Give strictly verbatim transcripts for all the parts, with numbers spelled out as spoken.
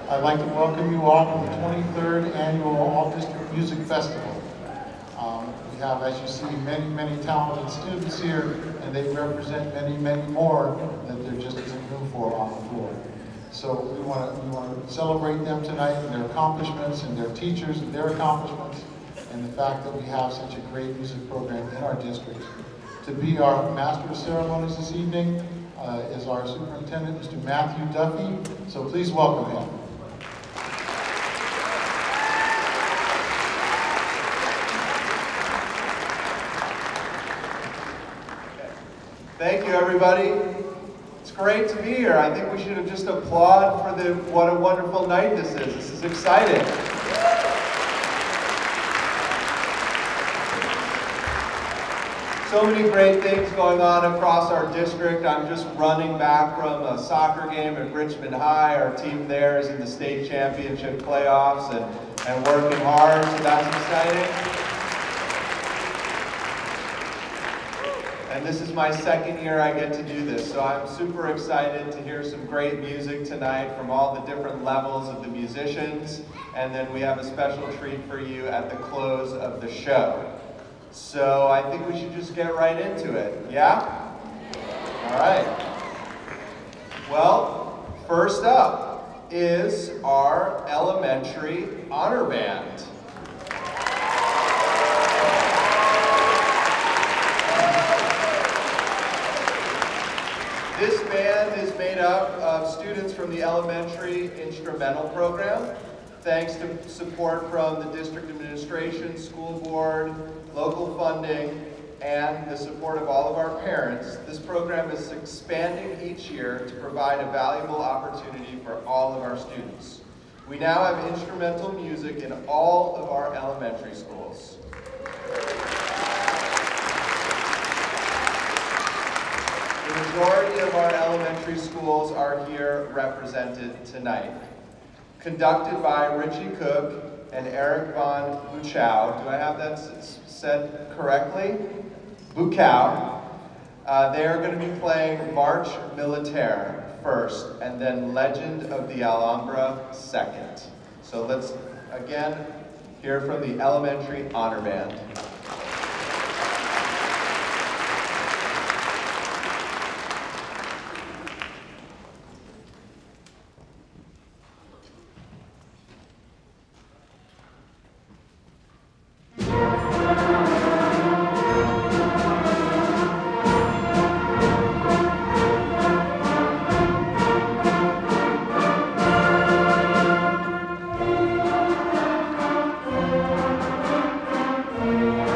I'd like to welcome you all to the twenty-third Annual All-District Music Festival. Um, we have, as you see, many, many talented students here, and they represent many, many more that there just isn't room for on the floor. So we want to we want to celebrate them tonight and their accomplishments and their teachers and their accomplishments, and the fact that we have such a great music program in our district. To be our Master of Ceremonies this evening uh, is our Superintendent, Mister Matthew Duffy. So please welcome him. Thank you, everybody. It's great to be here. I think we should have just applaud for the what a wonderful night this is. This is exciting. So many great things going on across our district. I'm just running back from a soccer game at Richmond High. Our team there is in the state championship playoffs and, and working hard, so that's exciting. And this is my second year I get to do this, so I'm super excited to hear some great music tonight from all the different levels of the musicians. And then we have a special treat for you at the close of the show. So I think we should just get right into it, yeah? All right. Well, first up is our elementary honor band. This band is made up of students from the elementary instrumental program. Thanks to support from the district administration, school board, local funding, and the support of all of our parents, this program is expanding each year to provide a valuable opportunity for all of our students. We now have instrumental music in all of our elementary schools. The majority of our elementary schools are here represented tonight. Conducted by Richie Cook and Eric Von Buchow. Do I have that said correctly? Buchow. Uh, they are going to be playing March Militaire first, and then Legend of the Alhambra second. So let's, again, hear from the elementary honor band. Thank you.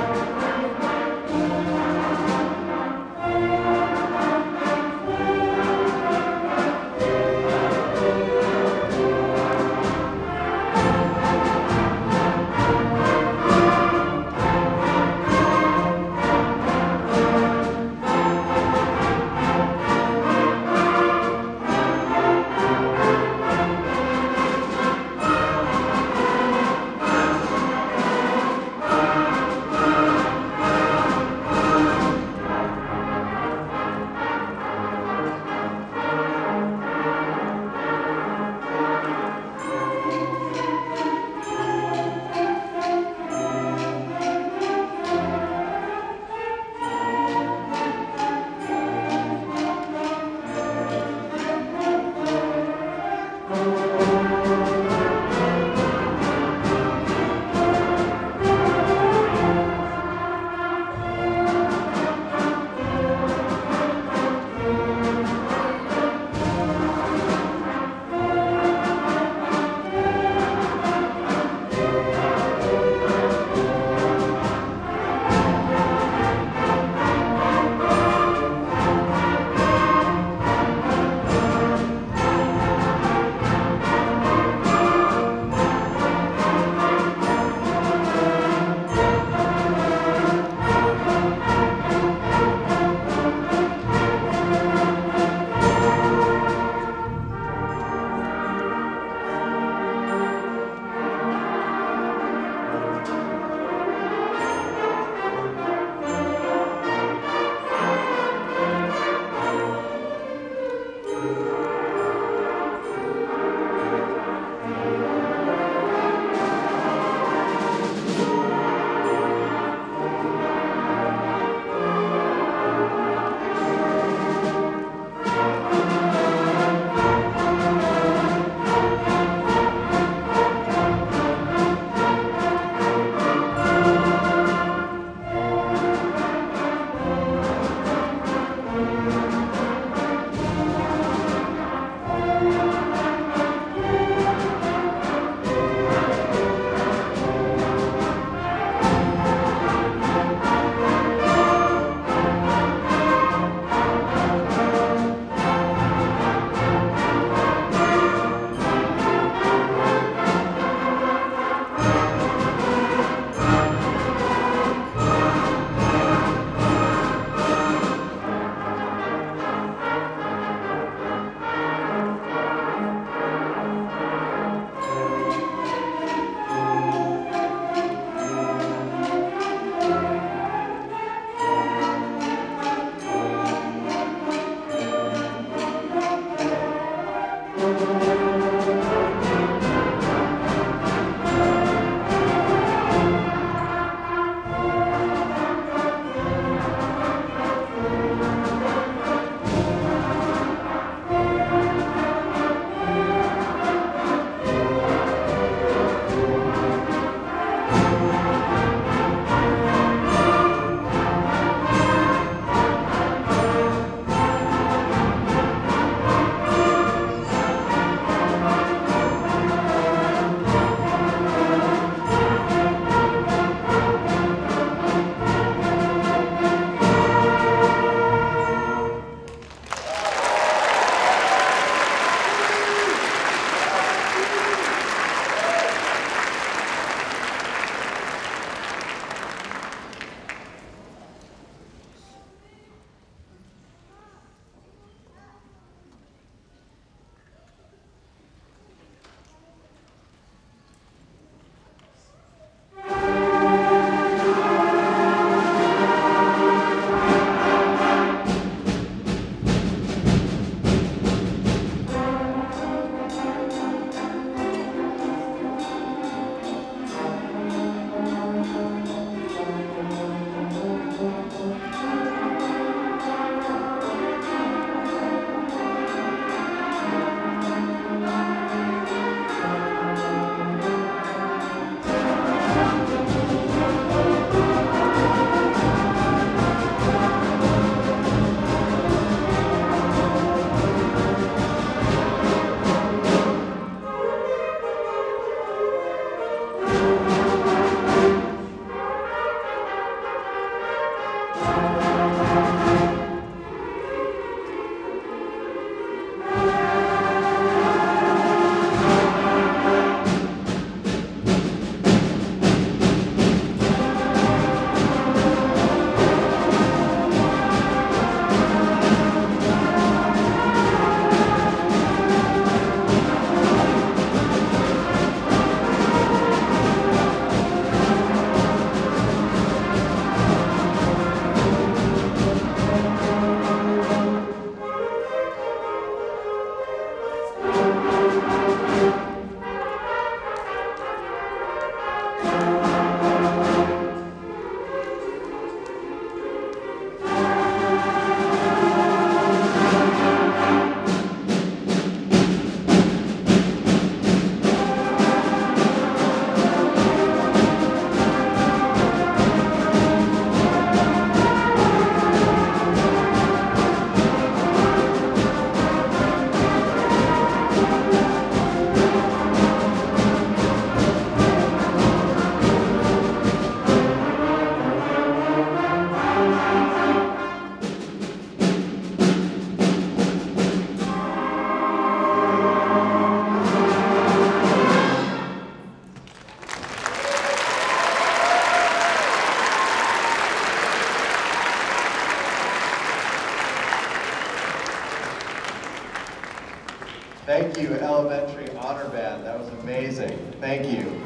Thank you.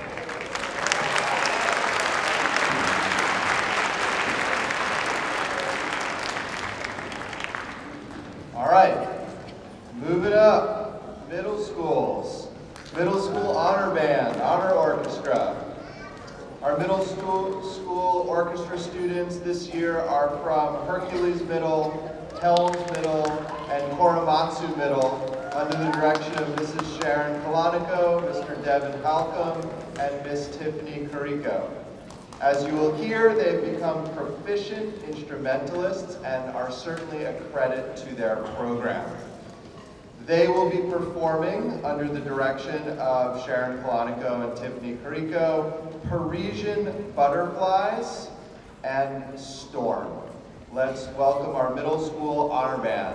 All right, move it up. Middle schools. Middle school honor band, honor orchestra. Our middle school, school orchestra students this year are from Hercules Middle, Helms Middle, and Korematsu Middle under the direction of Missus Sharon Kalanico, Mister Devin Halcom, and Miss Tiffany Carrico. As you will hear, they've become proficient instrumentalists and are certainly a credit to their program. They will be performing, under the direction of Sharon Kalanico and Tiffany Carrico, Parisian Butterflies and Storm. Let's welcome our middle school honor band.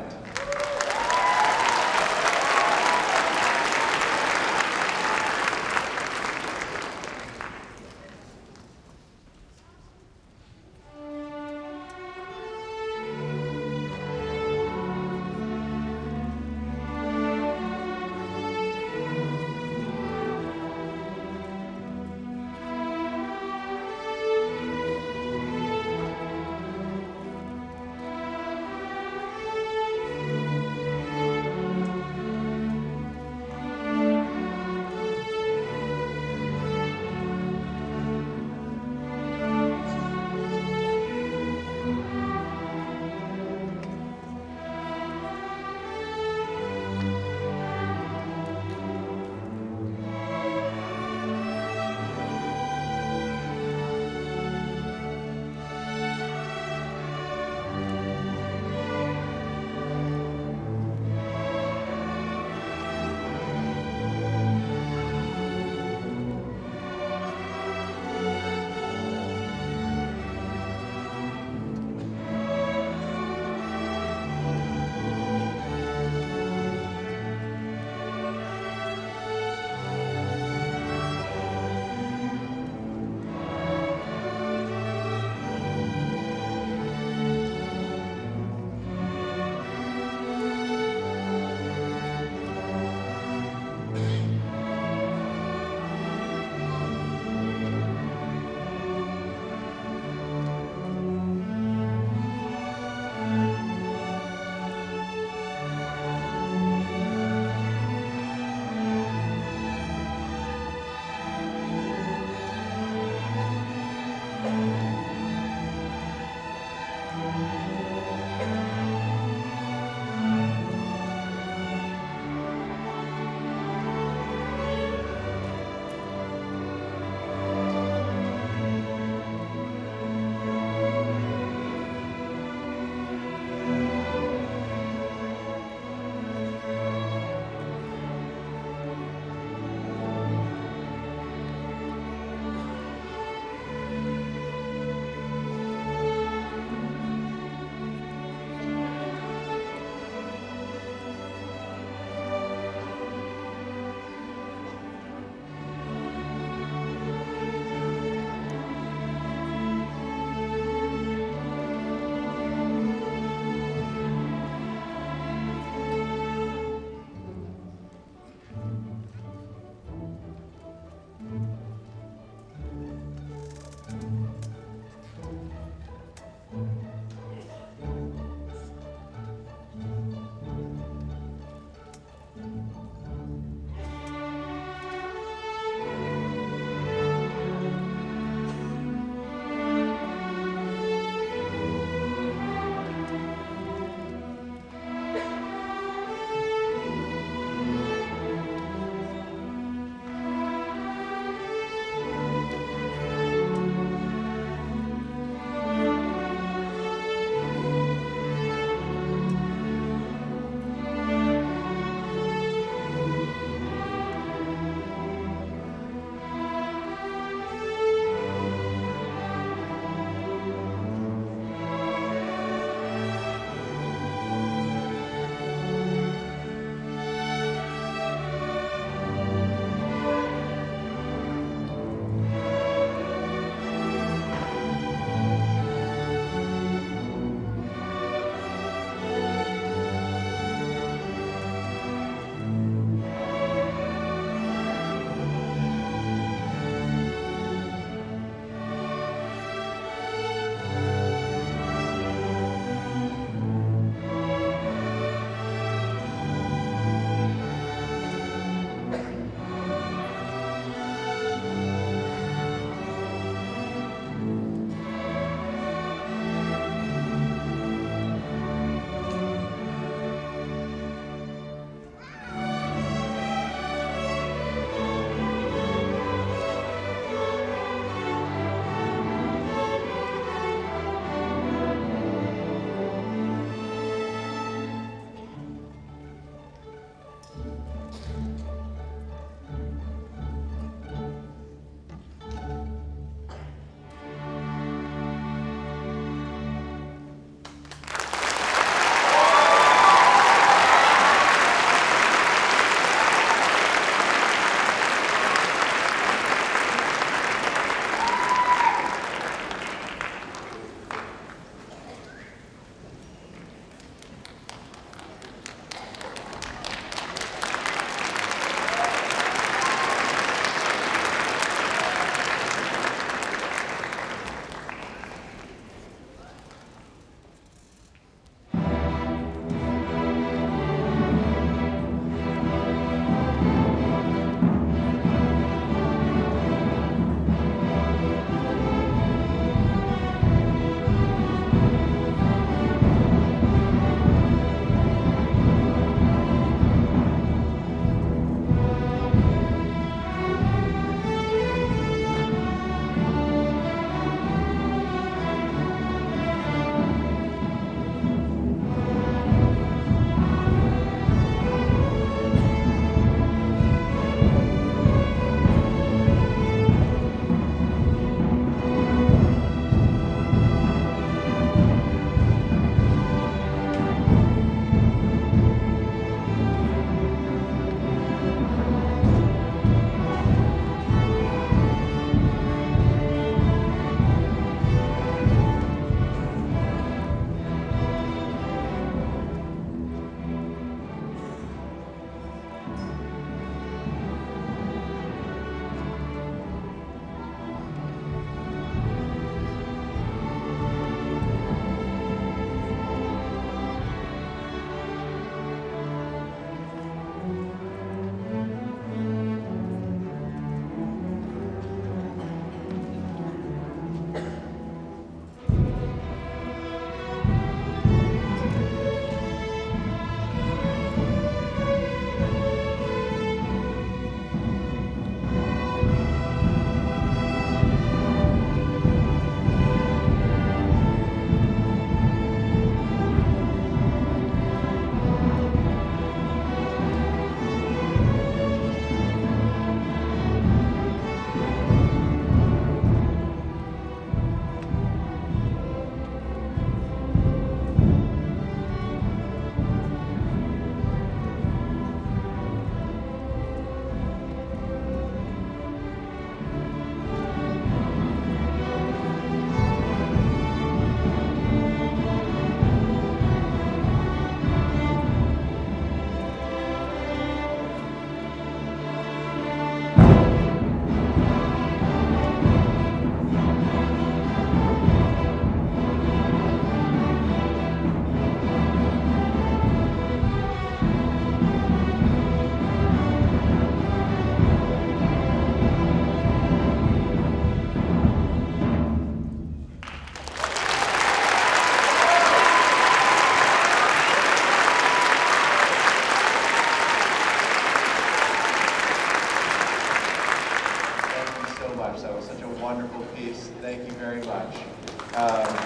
wonderful piece. Thank you very much. Um,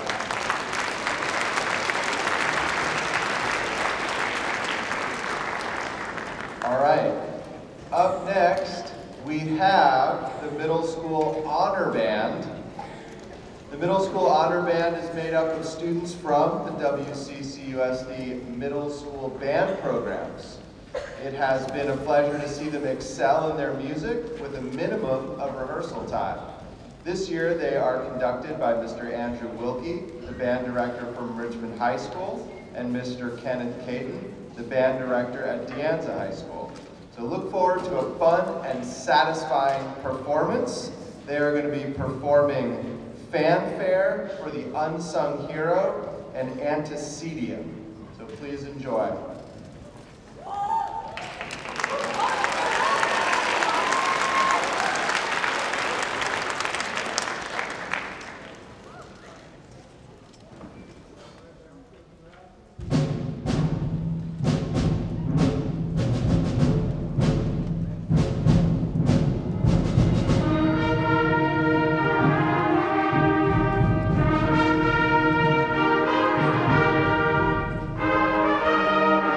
all right. Up next, we have the Middle School Honor Band. The Middle School Honor Band is made up of students from the W C C U S D Middle School Band programs. It has been a pleasure to see them excel in their music with a minimum of rehearsal time. This year they are conducted by Mister Andrew Wilkie, the band director from Richmond High School, and Mister Kenneth Caton, the band director at De Anza High School. So look forward to a fun and satisfying performance. They are going to be performing Fanfare for the Unsung Hero and Antecedium. So please enjoy. Thank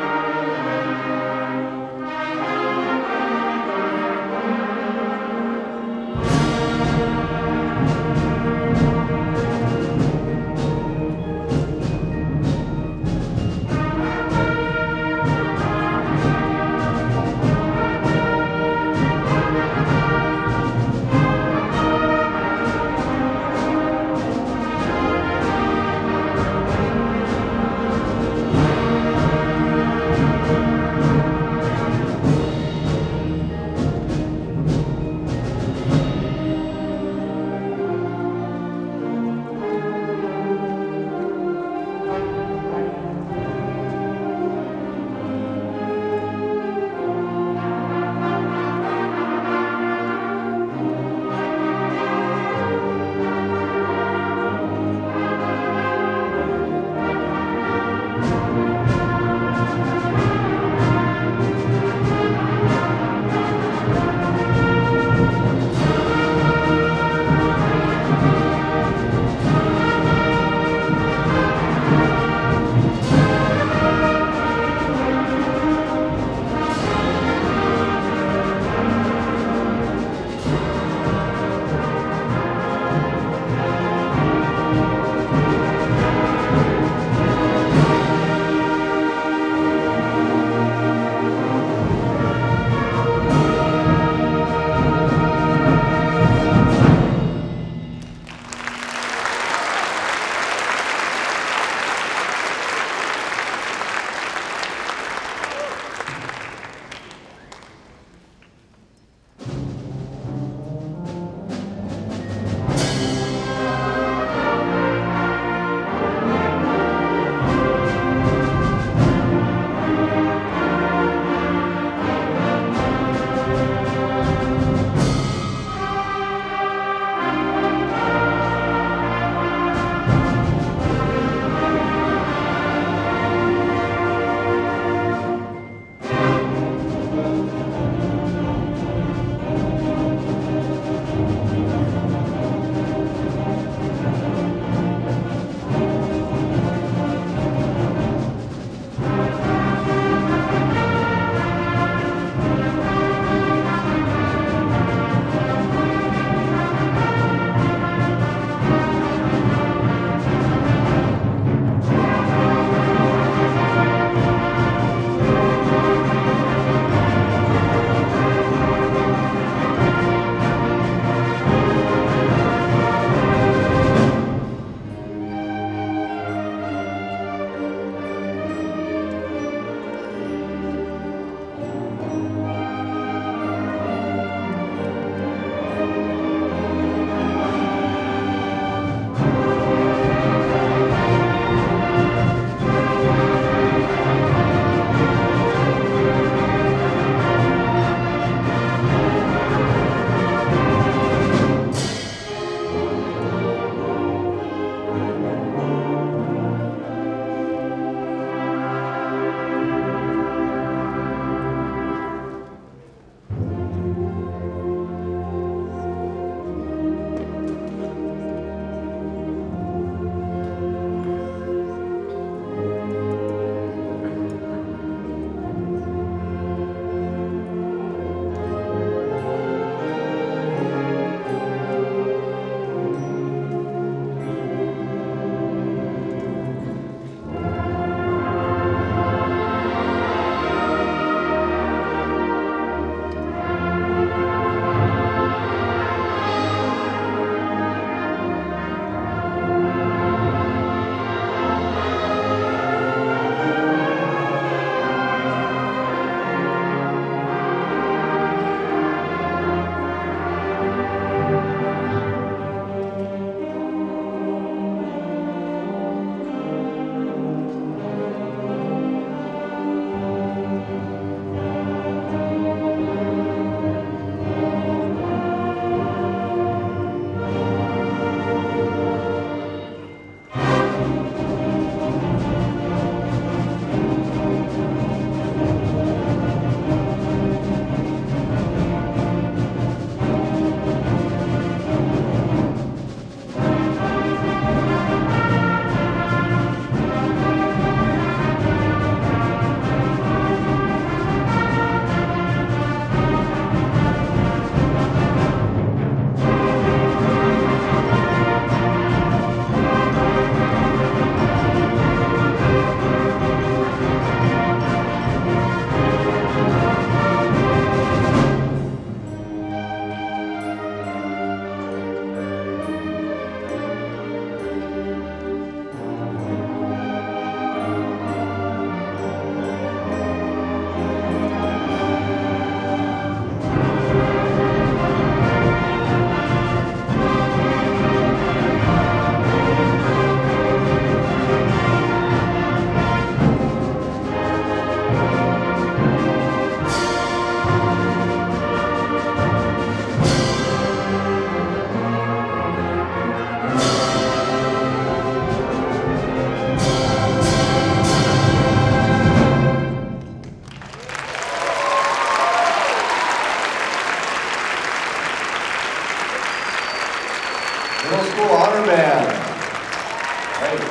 Middle School Honor Band. Great.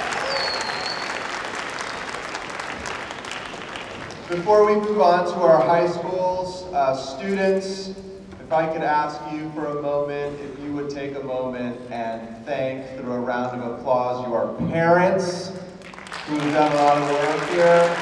Before we move on to our high schools, uh, students, if I could ask you for a moment, if you would take a moment and thank, through a round of applause, your parents who've done a lot of work here.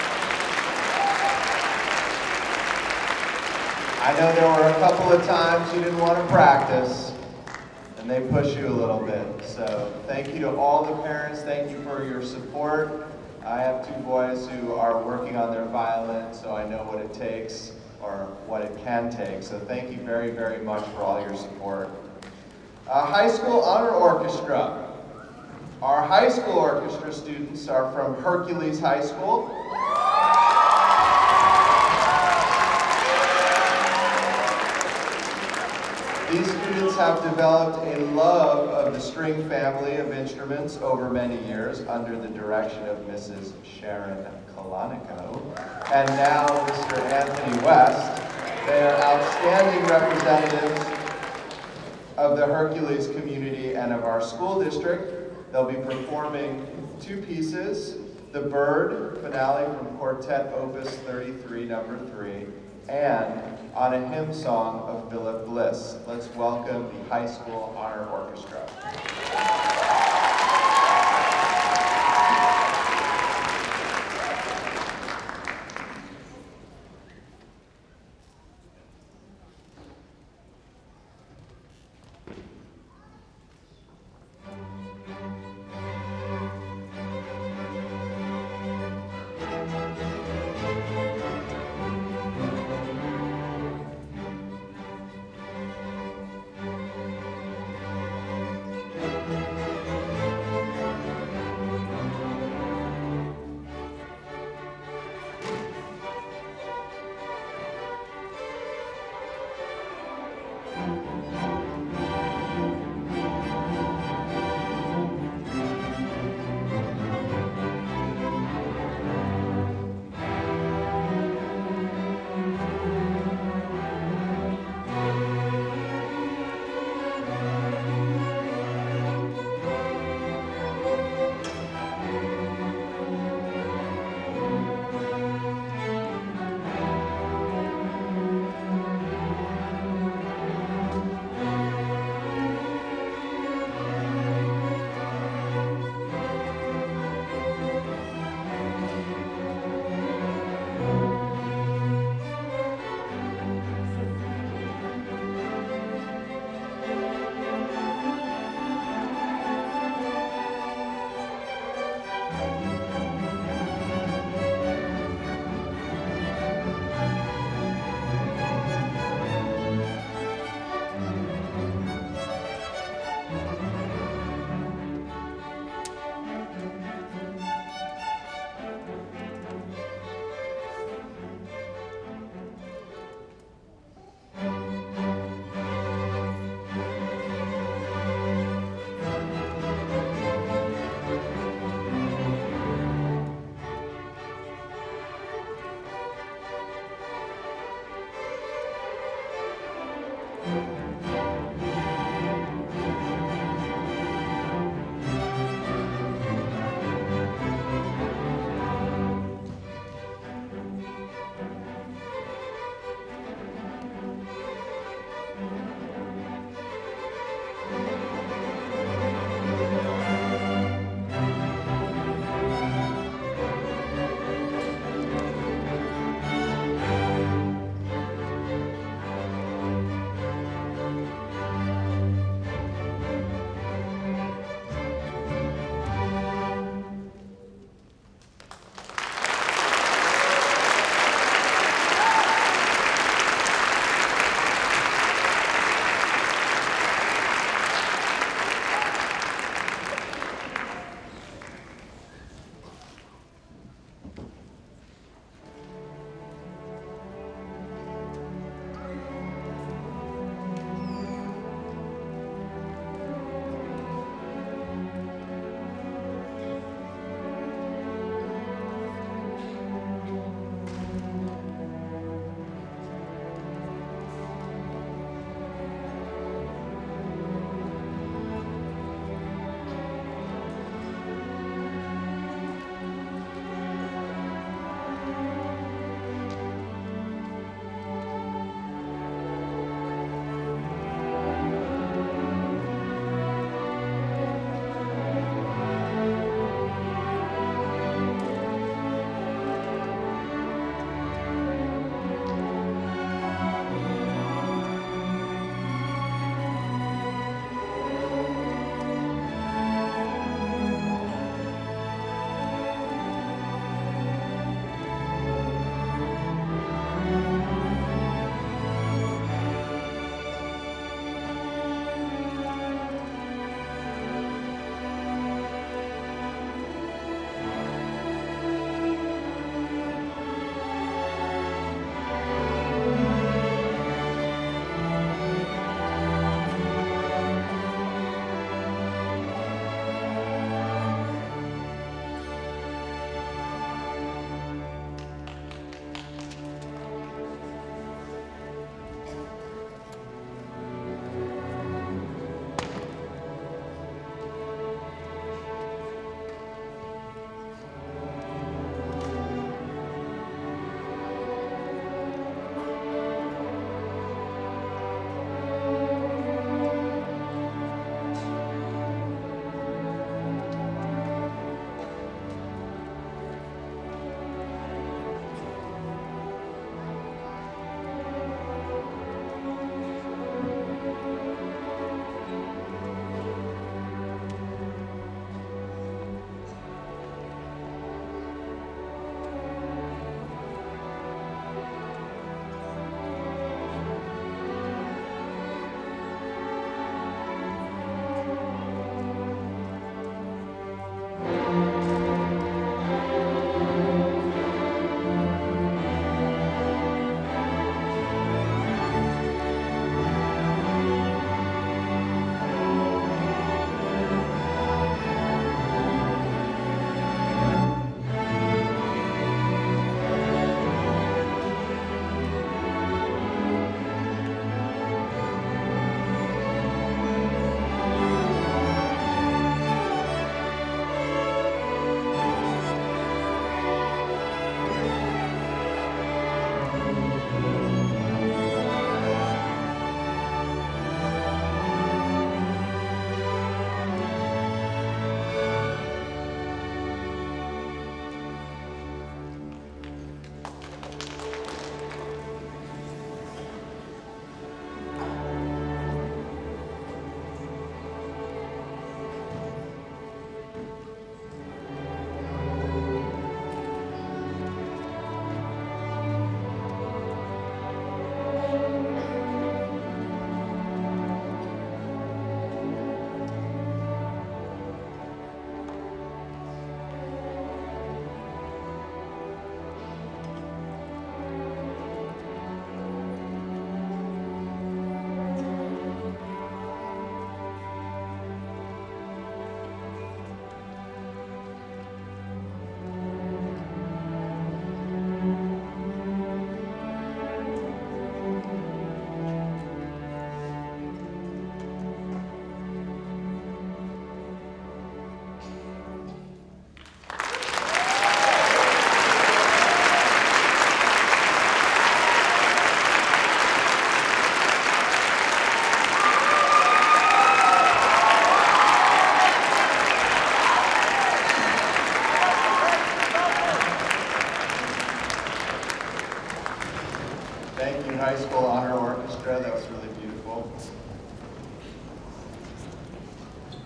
I know there were a couple of times you didn't want to practice, and they push you a little bit. So thank you to all the parents. Thank you for your support. I have two boys who are working on their violin, so I know what it takes, or what it can take. So thank you very, very much for all your support. Uh, High School Honor Orchestra. Our high school orchestra students are from Hercules High School. These students have developed a love of the string family of instruments over many years under the direction of Missus Sharon Kalanico and now Mister Anthony West. They are outstanding representatives of the Hercules community and of our school district. They'll be performing two pieces, The Bird, finale from Quartet Opus thirty-three, number three, and on a hymn song of Philip Bliss. Let's welcome the High School Honor Orchestra.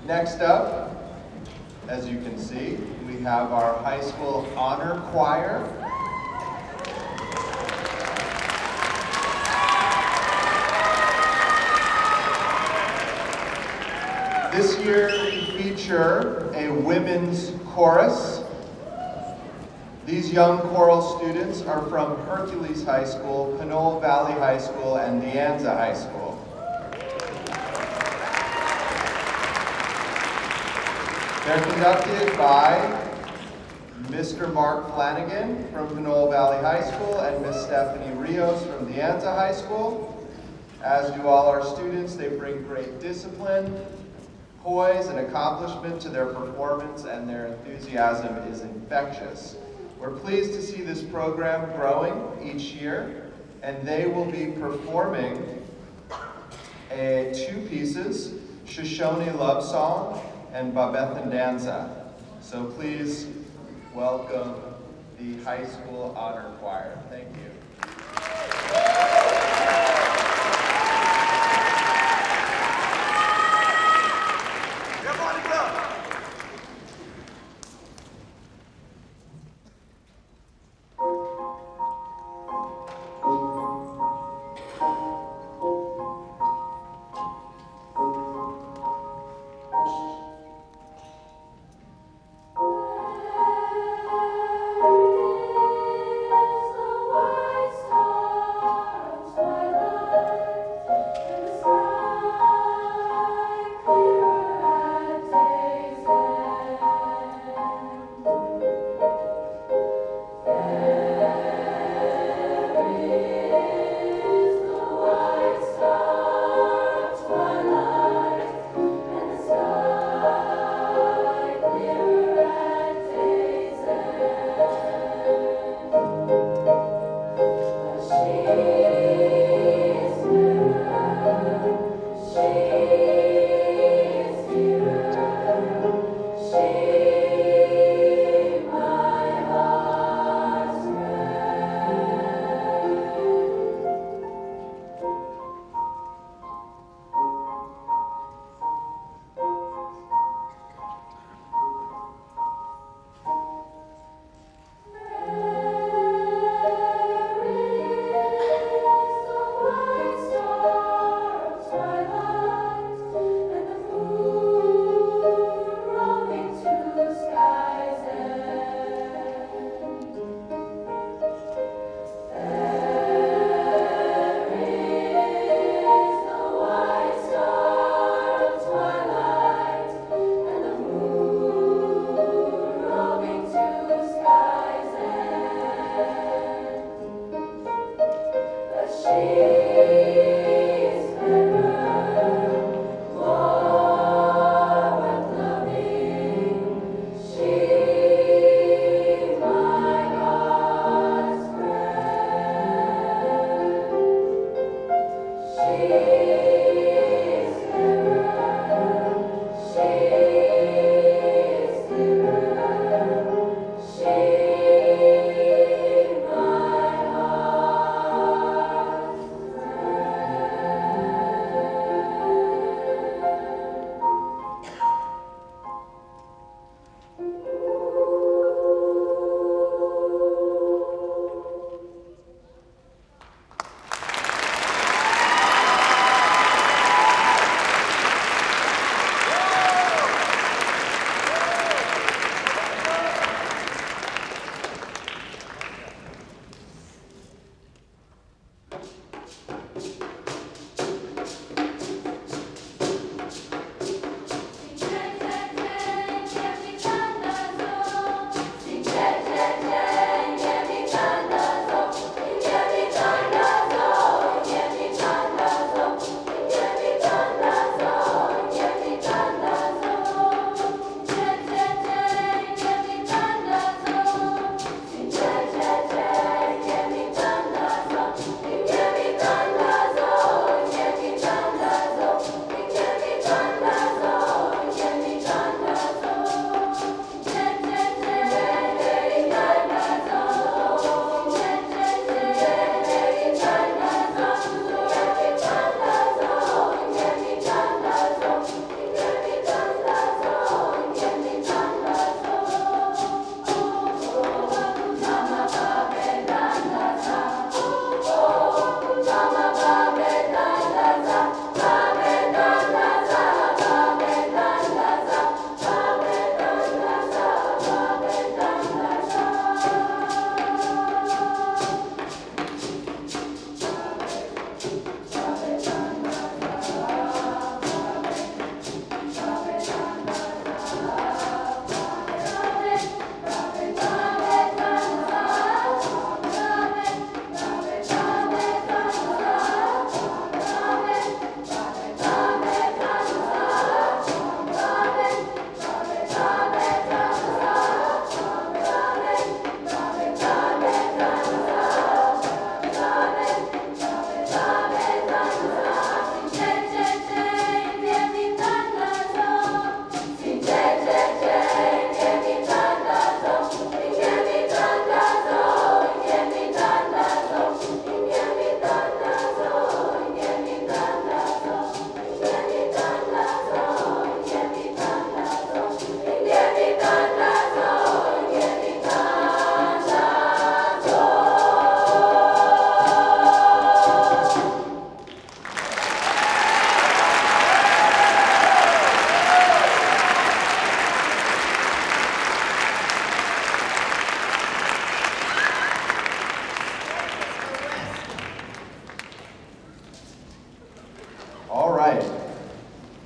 Next up, as you can see, we have our high school honor choir. This year we feature a women's chorus. These young choral students are from Hercules High School, Pinole Valley High School, and De Anza High School. They're conducted by Mister Mark Flanagan from Pinole Valley High School and Miss Stephanie Rios from De Anza High School. As do all our students, they bring great discipline, poise, and accomplishment to their performance, and their enthusiasm is infectious. We're pleased to see this program growing each year, and they will be performing a, two pieces, Shoshone Love Song and Babethan Danza. So please welcome the high school honor choir. Thank you. The world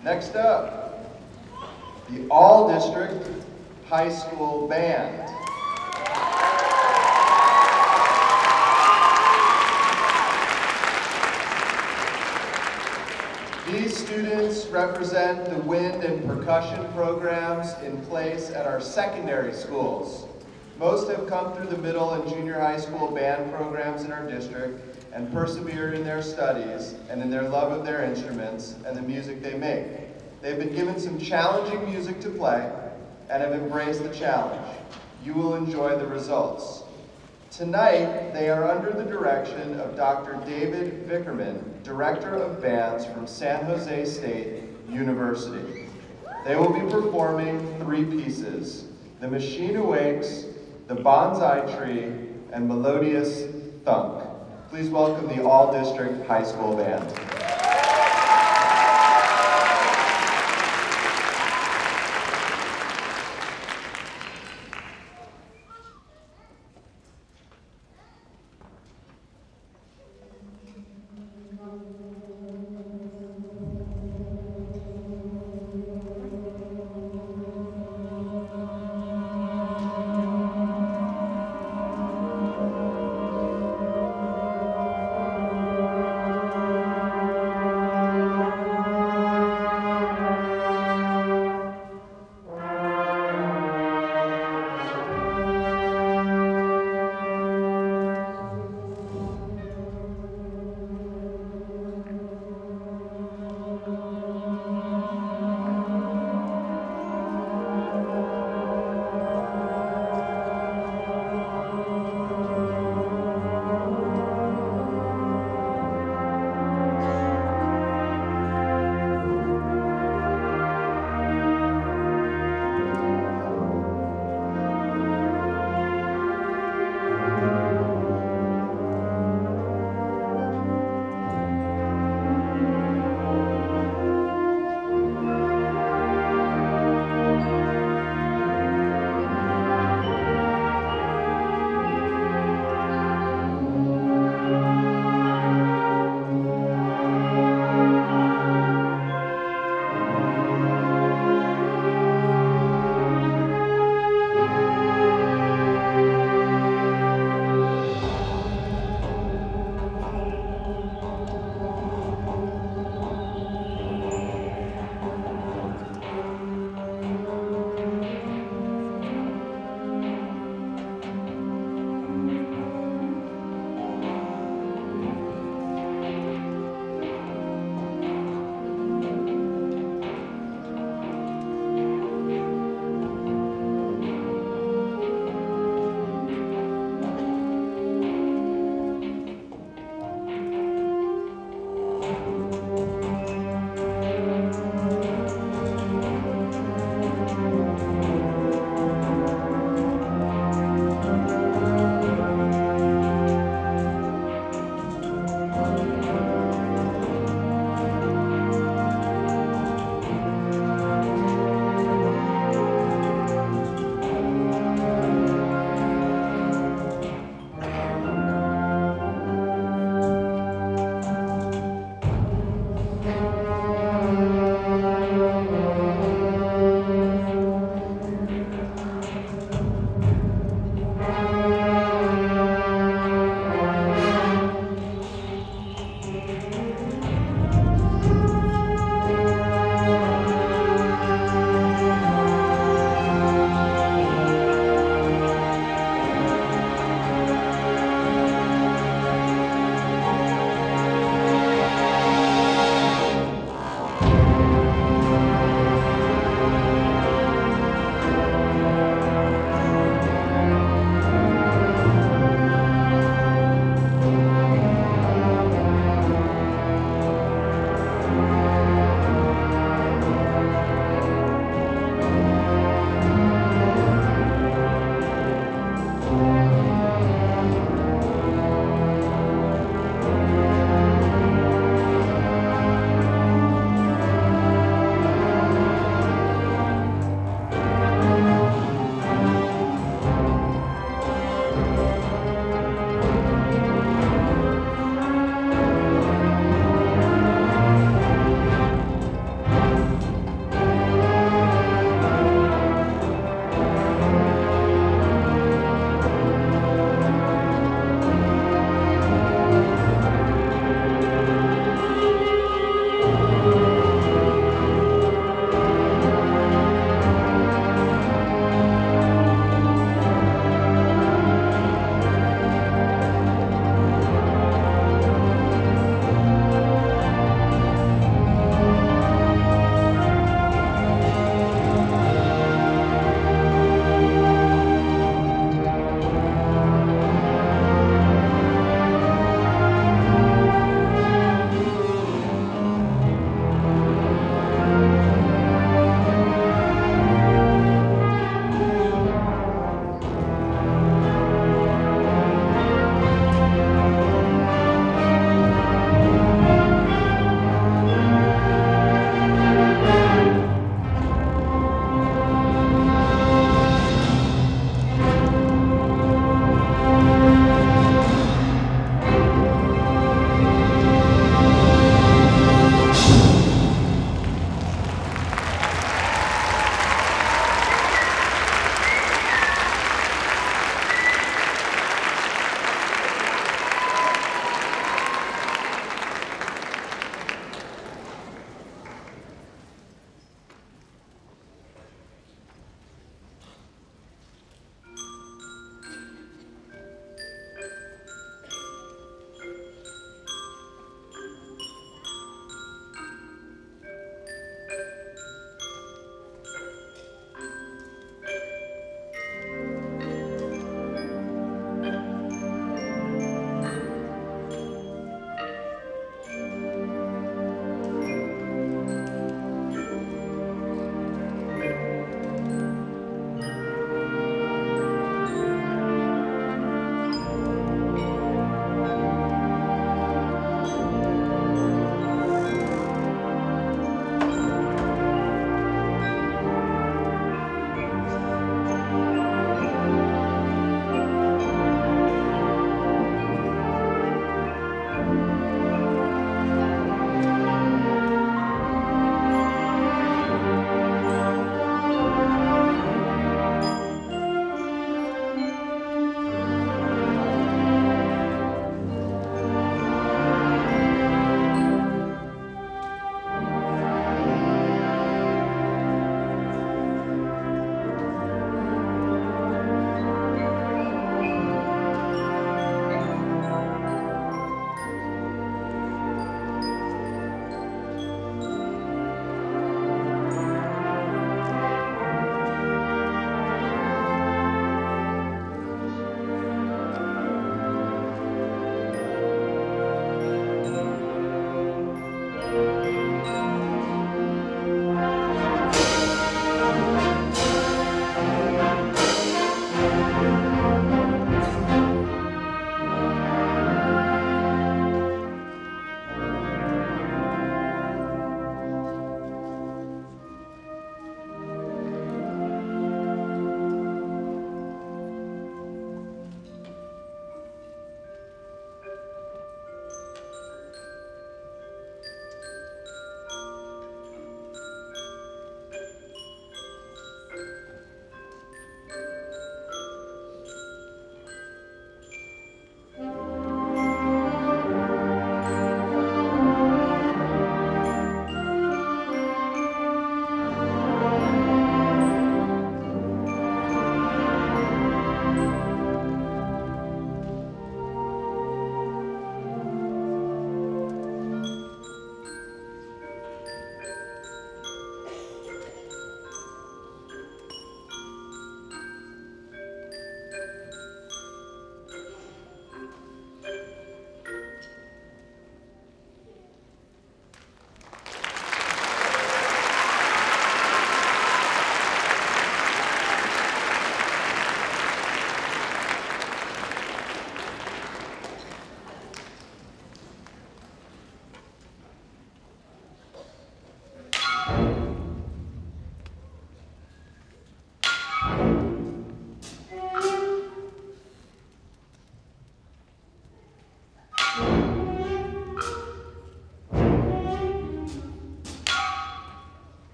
Next up, the All-District High School Band. These students represent the wind and percussion programs in place at our secondary schools. Most have come through the middle and junior high school band programs in our district and persevered in their studies and in their love of their instruments and the music they make. They've been given some challenging music to play and have embraced the challenge. You will enjoy the results. Tonight, they are under the direction of Doctor David Vickerman, Director of Bands from San Jose State University. They will be performing three pieces: The Machine Awakes, The Bonsai Tree, and Melodious Thunk. Please welcome the All-District High School Band.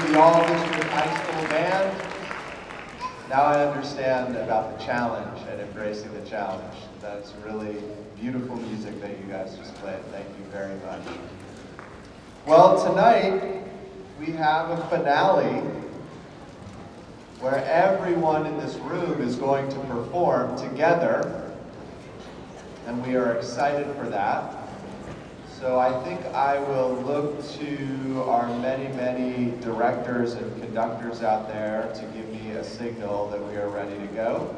the All District High School Band. Now I understand about the challenge and embracing the challenge. That's really beautiful music that you guys just played. Thank you very much. Well, tonight we have a finale where everyone in this room is going to perform together, and we are excited for that. So I think I will look to our many, many directors and conductors out there to give me a signal that we are ready to go.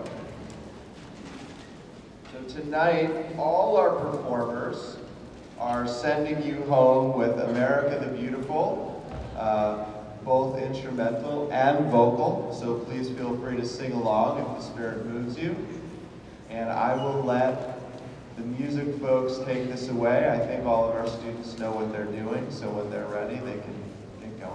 So tonight, all our performers are sending you home with America the Beautiful, uh, both instrumental and vocal, so please feel free to sing along if the spirit moves you. And I will let the music folks take this away. I think all of our students know what they're doing, so when they're ready, they can get going.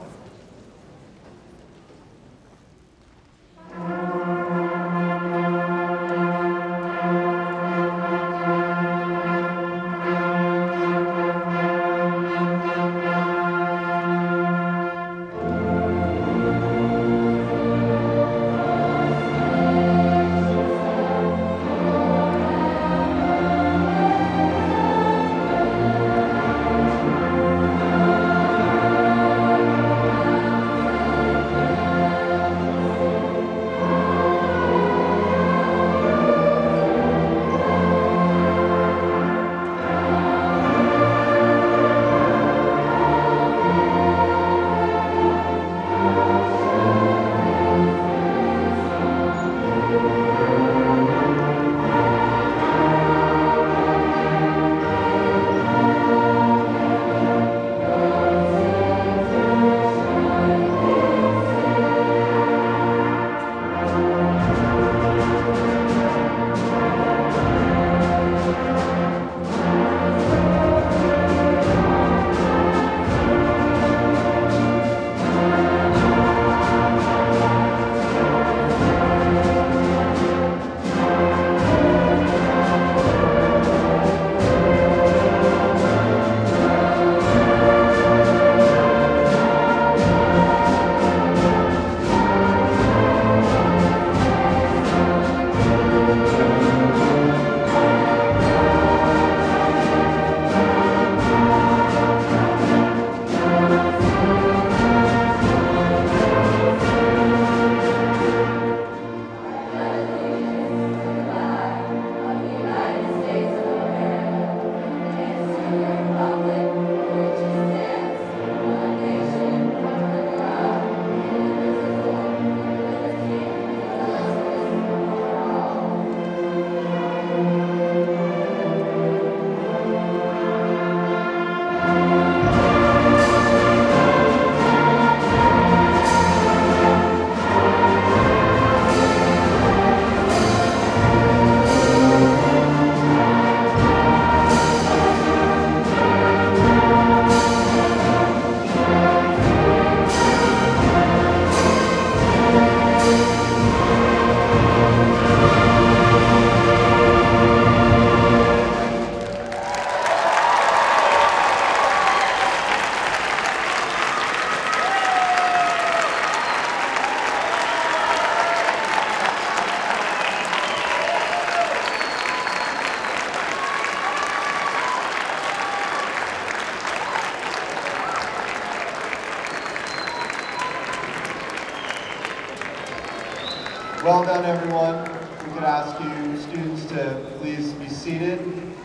Well done, everyone. We could ask you students to please be seated.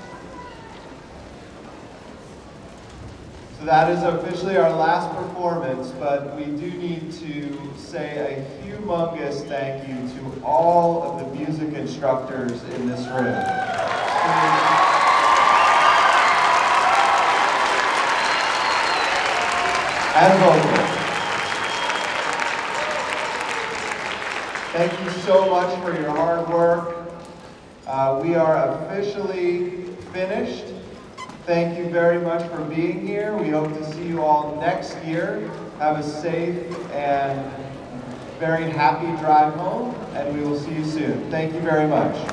So that is officially our last performance, but we do need to say a humongous thank you to all of the music instructors in this room. And vocals. Thank you so much for your hard work. Uh, we are officially finished. Thank you very much for being here. We hope to see you all next year. Have a safe and very happy drive home, and we will see you soon. Thank you very much.